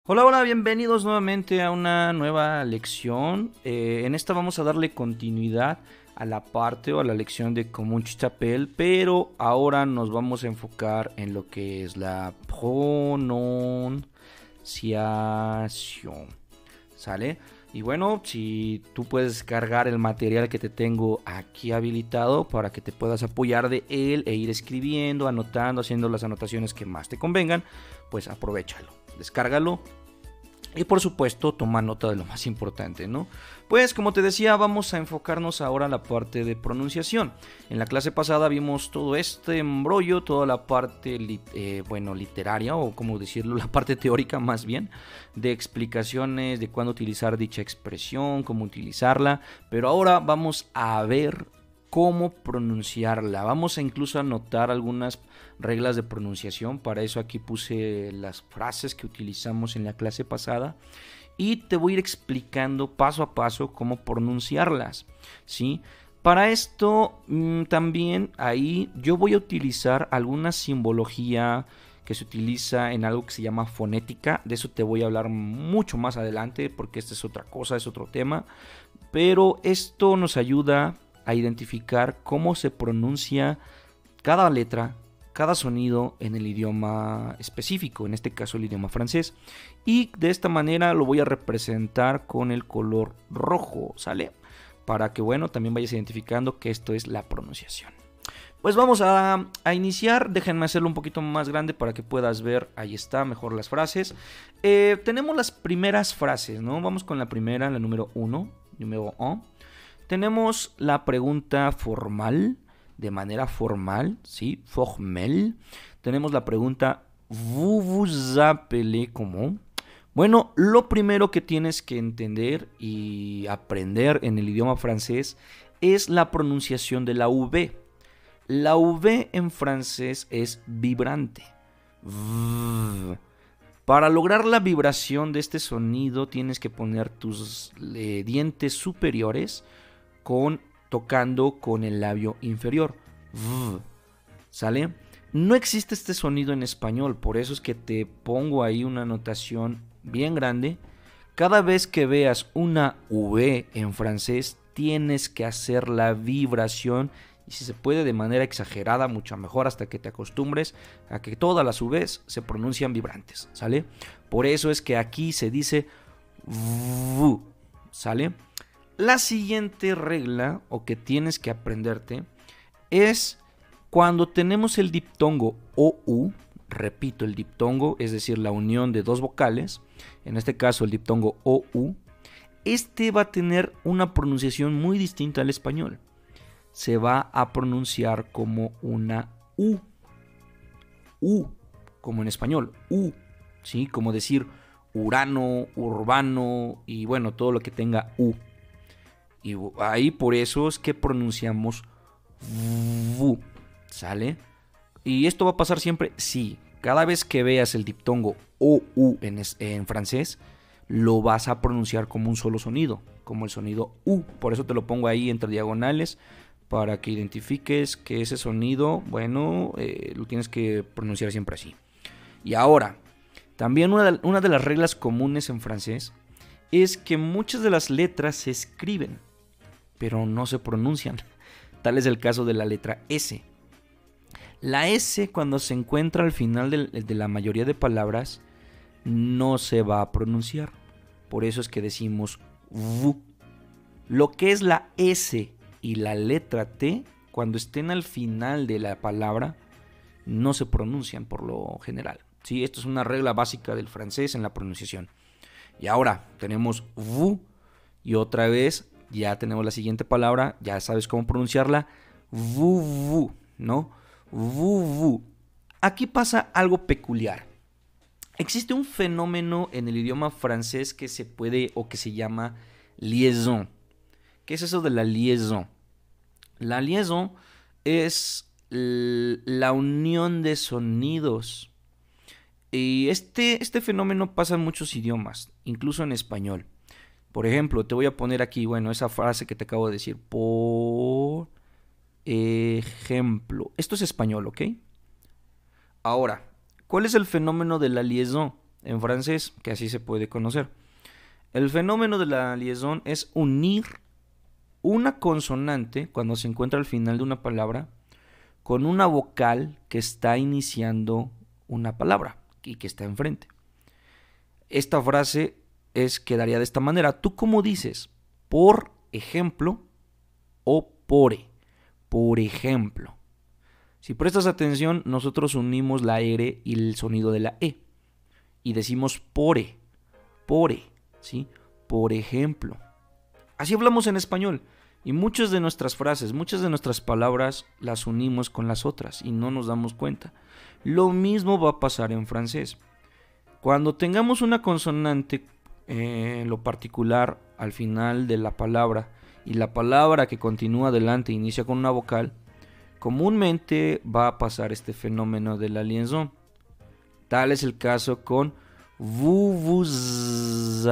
Hola, hola, bienvenidos nuevamente a una nueva lección. En esta vamos a darle continuidad a la parte o a la lección de Común-Chapel, pero ahora nos vamos a enfocar en lo que es la pronunciación. ¿Sale? Y bueno, si tú puedes cargar el material que te tengo aquí habilitado para que te puedas apoyar de él e ir escribiendo, anotando, haciendo las anotaciones que más te convengan, pues aprovéchalo, descárgalo y por supuesto, toma nota de lo más importante, ¿no? Pues como te decía, vamos a enfocarnos ahora en la parte de pronunciación. En la clase pasada vimos todo este embrollo, toda la parte, literaria, o como decirlo, la parte teórica más bien, de explicaciones de cuándo utilizar dicha expresión, cómo utilizarla. Pero ahora vamos a ver cómo pronunciarla. Vamos a incluso anotar algunas reglas de pronunciación. Para eso aquí puse las frases que utilizamos en la clase pasada y te voy a ir explicando paso a paso cómo pronunciarlas, ¿sí? Para esto también ahí yo voy a utilizar alguna simbología que se utiliza en algo que se llama fonética. De eso te voy a hablar mucho más adelante porque esta es otra cosa, es otro tema. Pero esto nos ayuda a identificar cómo se pronuncia cada letra, cada sonido en el idioma específico, en este caso el idioma francés. Y de esta manera lo voy a representar con el color rojo, ¿sale? Para que, bueno, también vayas identificando que esto es la pronunciación. Pues vamos a iniciar, déjenme hacerlo un poquito más grande para que puedas ver, ahí está, mejor las frases. Tenemos las primeras frases, ¿no? Vamos con la primera, la número 1, número 1. Tenemos la pregunta formal, de manera formal, ¿sí? Formel. Tenemos la pregunta, ¿vous vous appelez comment? Bueno, lo primero que tienes que entender y aprender en el idioma francés es la pronunciación de la V. La V en francés es vibrante. Para lograr la vibración de este sonido tienes que poner tus dientes superiores tocando con el labio inferior. ¿Sale? No existe este sonido en español, por eso es que te pongo ahí una notación bien grande. Cada vez que veas una V en francés, tienes que hacer la vibración y si se puede de manera exagerada, mucho mejor hasta que te acostumbres a que todas las Vs se pronuncian vibrantes, ¿sale? Por eso es que aquí se dice V, ¿sale? La siguiente regla o que tienes que aprenderte es cuando tenemos el diptongo OU, repito, el diptongo, es decir, la unión de dos vocales, en este caso el diptongo OU, este va a tener una pronunciación muy distinta al español. Se va a pronunciar como una U, como en español, U, ¿sí? Como decir urano, urbano y bueno, todo lo que tenga U. Y ahí por eso es que pronunciamos VU, ¿sale? ¿Y esto va a pasar siempre? Sí. Cada vez que veas el diptongo OU en francés, lo vas a pronunciar como un solo sonido, como el sonido U. Por eso te lo pongo ahí entre diagonales, para que identifiques que ese sonido, bueno, lo tienes que pronunciar siempre así. Y ahora, también una de las reglas comunes en francés es que muchas de las letras se escriben, pero no se pronuncian. Tal es el caso de la letra S. La S, cuando se encuentra al final de la mayoría de palabras, no se va a pronunciar. Por eso es que decimos V. Lo que es la S y la letra T, cuando estén al final de la palabra, no se pronuncian por lo general. ¿Sí? Esto es una regla básica del francés en la pronunciación. Y ahora tenemos V y otra vez ya tenemos la siguiente palabra, ya sabes cómo pronunciarla, vuvu, ¿no? Vuvu. Aquí pasa algo peculiar. Existe un fenómeno en el idioma francés que se puede o que se llama liaison. ¿Qué es eso de la liaison? La liaison es la unión de sonidos. Y este fenómeno pasa en muchos idiomas, incluso en español. Por ejemplo, te voy a poner aquí, bueno, esa frase que te acabo de decir. Por ejemplo. Esto es español, ¿ok? Ahora, ¿cuál es el fenómeno de la liaison? en francés, que así se puede conocer. El fenómeno de la liaison es unir una consonante cuando se encuentra al final de una palabra con una vocal que está iniciando una palabra y que está enfrente. Esta frase quedaría de esta manera. ¿Tú cómo dices? Por ejemplo o pore. Por ejemplo. Si prestas atención, nosotros unimos la R y el sonido de la E. Y decimos pore. Pore. ¿Sí? Por ejemplo. Así hablamos en español. Y muchas de nuestras frases, muchas de nuestras palabras las unimos con las otras y no nos damos cuenta. Lo mismo va a pasar en francés. Cuando tengamos una consonante, en lo particular, al final de la palabra, y la palabra que continúa adelante inicia con una vocal, comúnmente va a pasar este fenómeno de la liaison. Tal es el caso con vous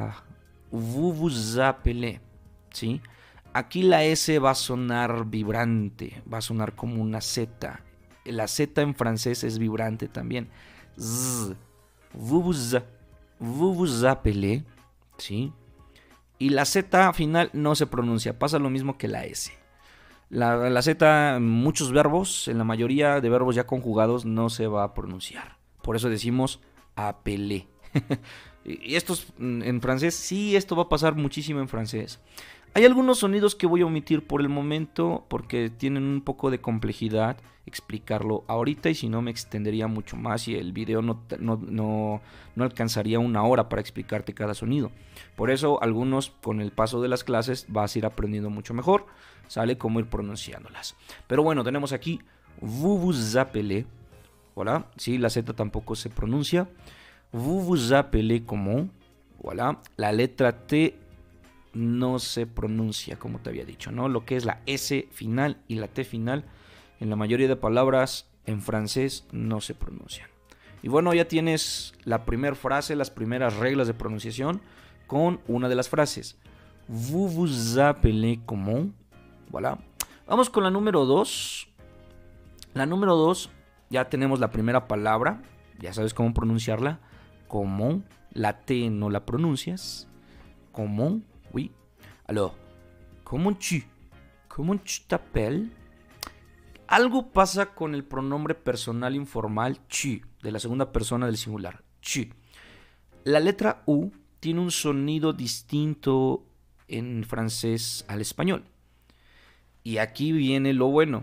vous appelez, ¿sí? Aquí la S va a sonar vibrante, va a sonar como una Z. La Z en francés es vibrante también. Z. Vous vous appelez, ¿sí? Y la Z final no se pronuncia, pasa lo mismo que la S. La Z en muchos verbos, en la mayoría de verbos ya conjugados, no se va a pronunciar. Por eso decimos apelé. Y esto en francés, sí, esto va a pasar muchísimo en francés. Hay algunos sonidos que voy a omitir por el momento porque tienen un poco de complejidad explicarlo ahorita y si no me extendería mucho más y el video no alcanzaría una hora para explicarte cada sonido. Por eso algunos con el paso de las clases vas a ir aprendiendo mucho mejor, sale cómo ir pronunciándolas. Pero bueno, tenemos aquí vous vous appelez, voilà, sí, la Z tampoco se pronuncia. Vous vous appelez comment, voilà, la letra T no se pronuncia como te había dicho, ¿no? Lo que es la S final y la T final en la mayoría de palabras en francés no se pronuncian. Y bueno, ya tienes la primera frase, las primeras reglas de pronunciación con una de las frases. Vous vous appelez comment, voilà. Vamos con la número 2. La número 2, ya tenemos la primera palabra, ya sabes cómo pronunciarla. Comment, la T no la pronuncias. Comment, oui. Alors, comment tu t'appelles? Algo pasa con el pronombre personal informal tu, de la segunda persona del singular, tu. La letra U tiene un sonido distinto en francés al español. Y aquí viene lo bueno.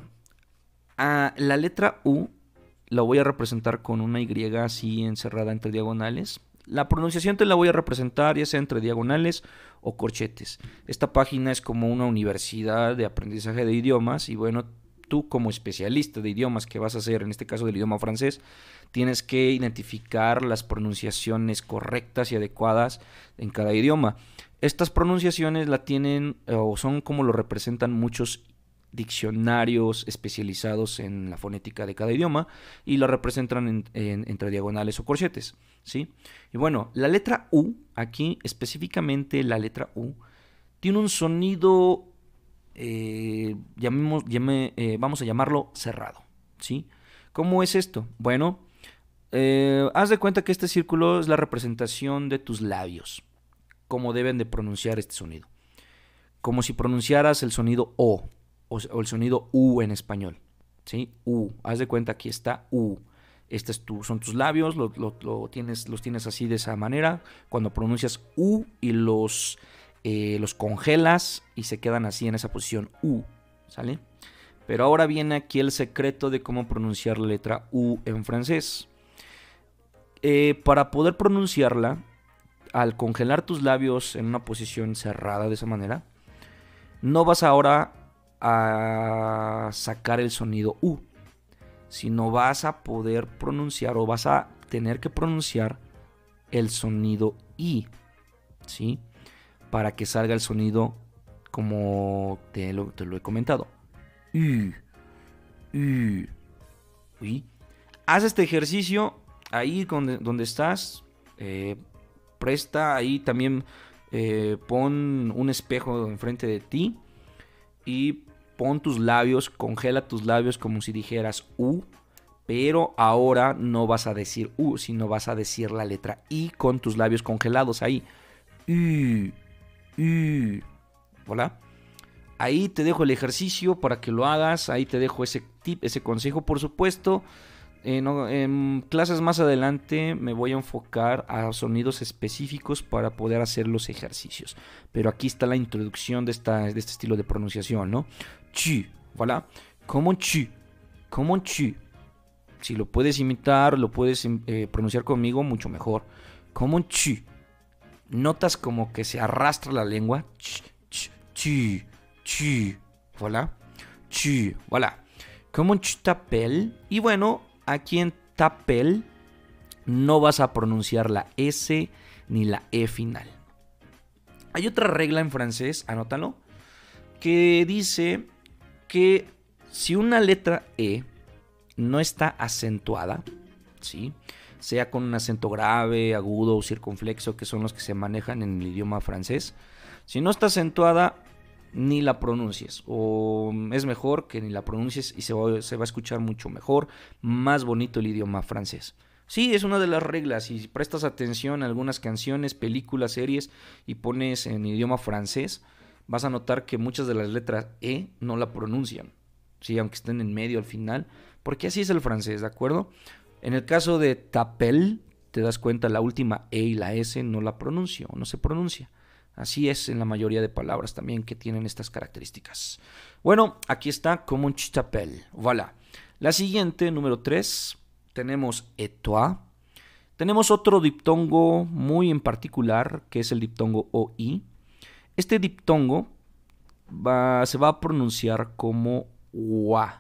La letra U la voy a representar con una Y así encerrada entre diagonales. La pronunciación te la voy a representar ya sea entre diagonales o corchetes. Esta página es como una universidad de aprendizaje de idiomas y bueno, tú como especialista de idiomas que vas a hacer, en este caso del idioma francés, tienes que identificar las pronunciaciones correctas y adecuadas en cada idioma. Estas pronunciaciones la tienen o son como lo representan muchos diccionarios especializados en la fonética de cada idioma y lo representan entre diagonales o corchetes, ¿sí? Y bueno, la letra U, aquí específicamente la letra U, tiene un sonido, vamos a llamarlo cerrado, ¿sí? ¿Cómo es esto? Bueno, haz de cuenta que este círculo es la representación de tus labios, cómo deben de pronunciar este sonido. Como si pronunciaras el sonido O el sonido U en español, ¿sí? U, haz de cuenta, aquí está U. Son tus labios, los tienes así de esa manera. Cuando pronuncias U y los congelas y se quedan así en esa posición U, ¿sale? Pero ahora viene aquí el secreto de cómo pronunciar la letra U en francés. Para poder pronunciarla, al congelar tus labios en una posición cerrada de esa manera, no vas ahora a sacar el sonido U, sino vas a poder pronunciar o vas a tener que pronunciar el sonido I, ¿sí? Para que salga el sonido como te lo he comentado. U. ¿Sí? Haz este ejercicio ahí donde estás. Presta ahí también, pon un espejo enfrente de ti y pon tus labios, congela tus labios como si dijeras U, Pero ahora no vas a decir U, sino vas a decir la letra I con tus labios congelados ahí. U, U. ¿Hola? Ahí te dejo el ejercicio para que lo hagas. Ahí te dejo ese tip, ese consejo, por supuesto. En clases más adelante me voy a enfocar a sonidos específicos para poder hacer los ejercicios. Pero aquí está la introducción de este estilo de pronunciación, ¿no? Chi, ¿voilà? Como chi, como chi. Si lo puedes imitar, lo puedes pronunciar conmigo, mucho mejor. Como chi. Notas como que se arrastra la lengua. Chi, chi, chi, chi. ¿Voilà? Chi, voilà. Como chi t'appelles. Y bueno, aquí en t'appelles no vas a pronunciar la S ni la E final. Hay otra regla en francés, anótalo, que dice que si una letra E no está acentuada, ¿sí? Sea con un acento grave, agudo o circunflexo, que son los que se manejan en el idioma francés. Si no está acentuada, ni la pronuncies. O es mejor que ni la pronuncies y se va a escuchar mucho mejor, más bonito el idioma francés. Sí, es una de las reglas. Si prestas atención a algunas canciones, películas, series y pones en idioma francés, vas a notar que muchas de las letras E no la pronuncian. Sí, aunque estén en medio al final, porque así es el francés, ¿de acuerdo? En el caso de t'appelles, te das cuenta, la última E y la S no la pronuncio, no se pronuncia. Así es en la mayoría de palabras también que tienen estas características. Bueno, aquí está como un tu t'appelles. Voilà. La siguiente, número 3, tenemos et toi. Tenemos otro diptongo muy en particular, que es el diptongo OI. Este diptongo se va a pronunciar como wa.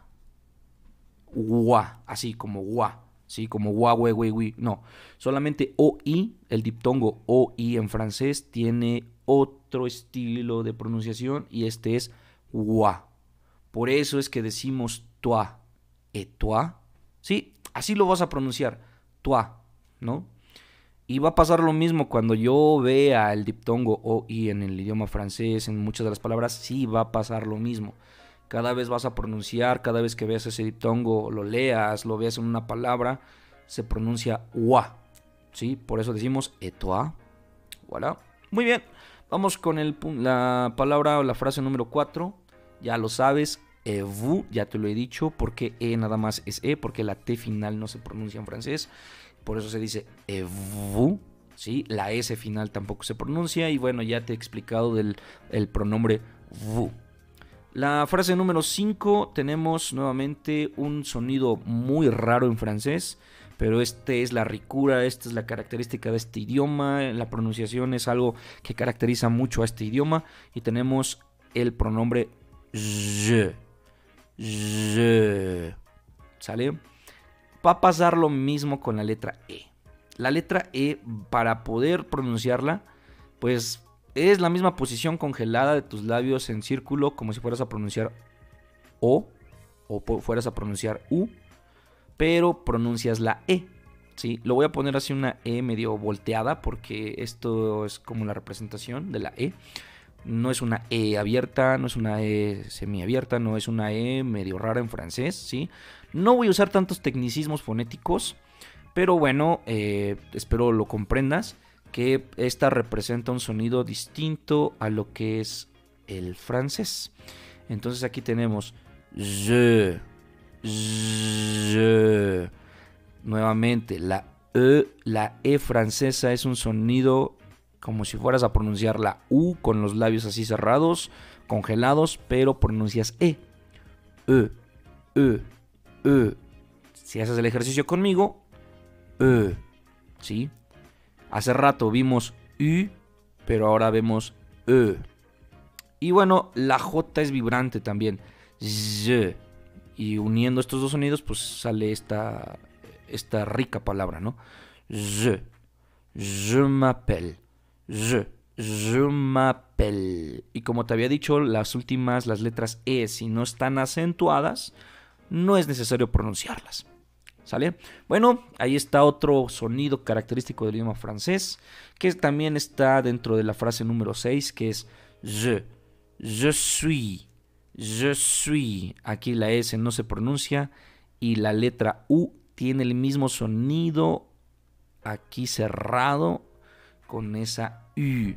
Wa, así como wa. ¿Sí? Como wa, we, we, we. No, solamente OI, el diptongo OI en francés, tiene otro estilo de pronunciación y este es wa. Por eso es que decimos toi et toi. Sí, así lo vas a pronunciar, toi, ¿no? Y va a pasar lo mismo cuando yo vea el diptongo OI en el idioma francés, en muchas de las palabras, sí va a pasar lo mismo. Cada vez vas a pronunciar, cada vez que veas ese diptongo, lo leas, lo veas en una palabra, se pronuncia wa, ¿sí? Por eso decimos et toi. Voilà. Muy bien, vamos con la palabra o la frase número 4. Ya lo sabes, et vous, ya te lo he dicho, porque E nada más es E, porque la T final no se pronuncia en francés. Por eso se dice et vous, ¿sí? La S final tampoco se pronuncia. Y bueno, ya te he explicado el pronombre vous. La frase número 5, tenemos nuevamente un sonido muy raro en francés, pero este es la ricura, esta es la característica de este idioma, la pronunciación es algo que caracteriza mucho a este idioma y tenemos el pronombre je, ¿sale? Va a pasar lo mismo con la letra E. La letra E, para poder pronunciarla, pues es la misma posición congelada de tus labios en círculo, como si fueras a pronunciar O fueras a pronunciar U, pero pronuncias la E, ¿sí? Lo voy a poner así una E medio volteada porque esto es como la representación de la E. No es una E abierta, no es una E semiabierta, no es una E medio rara en francés, ¿sí? No voy a usar tantos tecnicismos fonéticos, pero bueno, espero lo comprendas, que esta representa un sonido distinto a lo que es el francés. Entonces aquí tenemos je. Nuevamente, la E francesa es un sonido como si fueras a pronunciar la U con los labios así cerrados, congelados, pero pronuncias E. Si haces el ejercicio conmigo, ¿sí? Hace rato vimos U, pero ahora vemos E. Y bueno, la J es vibrante también. Je. Y uniendo estos dos sonidos, pues sale esta rica palabra, ¿no? Je m'appelle. Je m'appelle. Y como te había dicho, las letras E, si no están acentuadas, no es necesario pronunciarlas. ¿Sale? Bueno, ahí está otro sonido característico del idioma francés, que también está dentro de la frase número 6, que es je suis. Aquí la S no se pronuncia y la letra U tiene el mismo sonido aquí cerrado con esa U.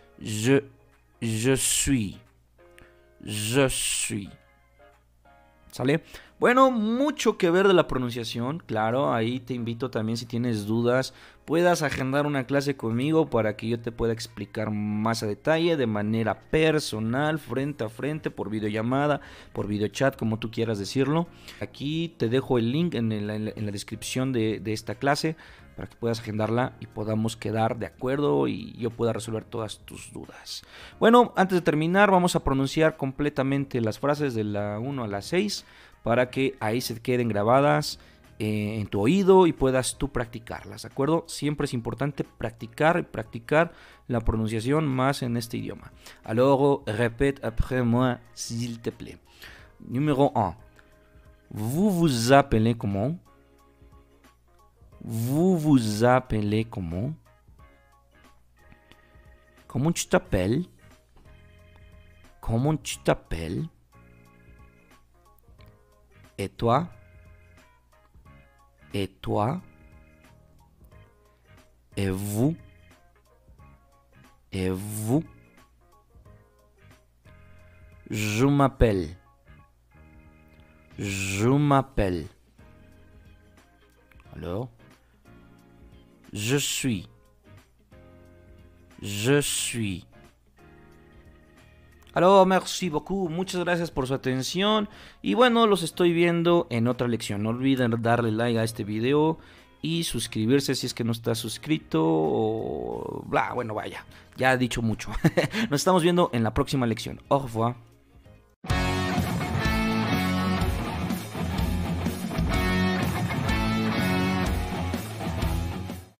Je suis. Je suis. ¿Sale? Bueno, mucho que ver de la pronunciación, claro, ahí te invito también si tienes dudas, puedas agendar una clase conmigo para que yo te pueda explicar más a detalle, de manera personal, frente a frente, por videollamada, por videochat, como tú quieras decirlo. Aquí te dejo el link en la descripción de esta clase para que puedas agendarla y podamos quedar de acuerdo y yo pueda resolver todas tus dudas. Bueno, antes de terminar vamos a pronunciar completamente las frases de la 1 a la 6 para que ahí se queden grabadas en tu oído y puedas tú practicarlas, ¿de acuerdo? Siempre es importante practicar la pronunciación más en este idioma. Alors, répète après moi, s'il te plaît. Numéro 1. Vous vous appelez comment? Vous vous appelez comment? Comment tu t'appelles? Comment tu t'appelles? Et toi? Et toi? Et vous? Et vous? Je m'appelle. Je m'appelle. Alors? Je suis. Je suis. Alors, merci beaucoup, muchas gracias por su atención y bueno, los estoy viendo en otra lección. No olviden darle like a este video y suscribirse si es que no estás suscrito o bla, bueno, vaya, ya he dicho mucho. Nos estamos viendo en la próxima lección. Au revoir.